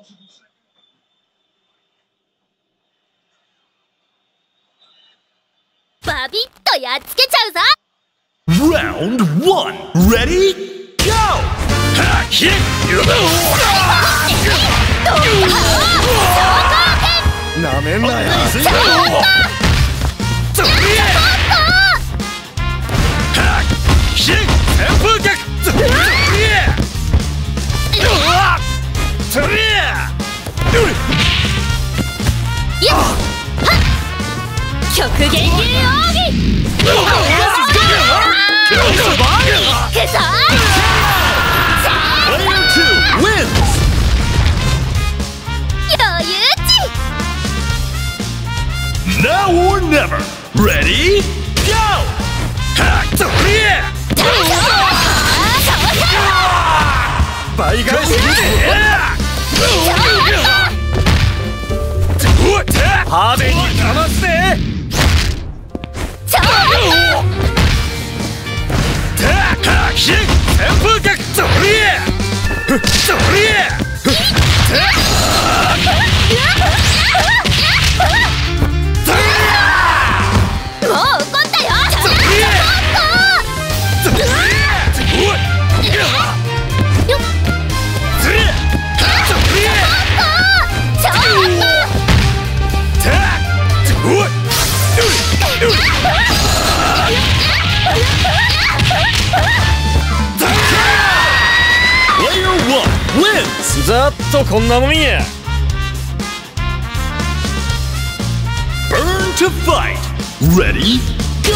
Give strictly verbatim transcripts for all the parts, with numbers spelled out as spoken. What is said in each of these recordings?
バビッとやっつけちゃうぞ。 Round one, ready, go! Ha! Hit! なめんなよ。 極限流奥義。 Now or never. Ready? Go! Player one wins. ざっとこんなもんや。 Burn to fight. Ready? Go!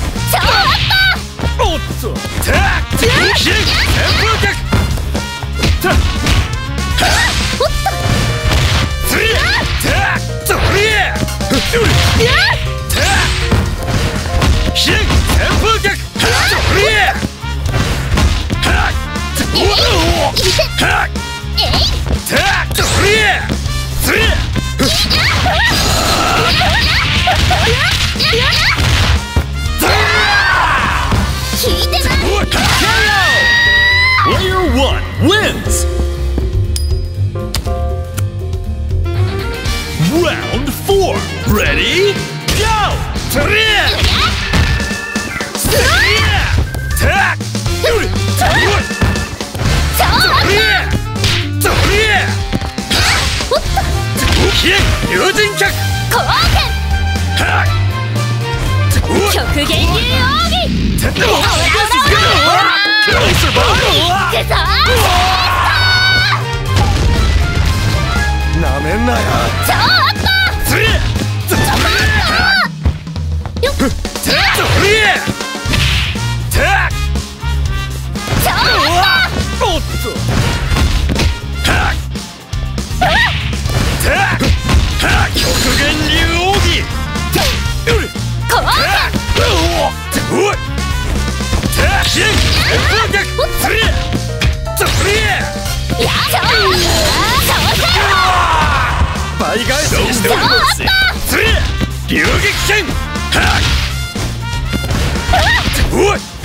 おっと。Player one wins. Round four. Ready? Go! Naめんなよ。おっと。極限流奥義。倍返しにしておく。流撃剣。おい。